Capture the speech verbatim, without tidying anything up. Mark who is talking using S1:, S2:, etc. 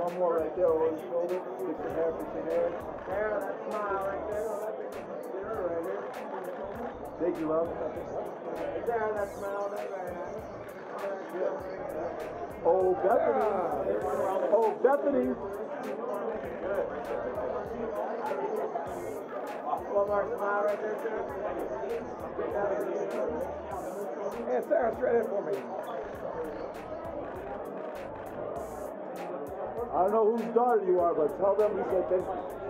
S1: one more right there over his shoulder. Stick your hair, put your hair.
S2: There, that smile right there. There, right here.
S1: Thank you, love.
S2: Right there, that smile. That's very nice.
S1: Oh, Bethany. Oh, Bethany.
S2: Good. One more smile right there, sir.
S1: Hey, Sarah, straight in for me. I don't know whose daughter you are, but tell them we said thank you.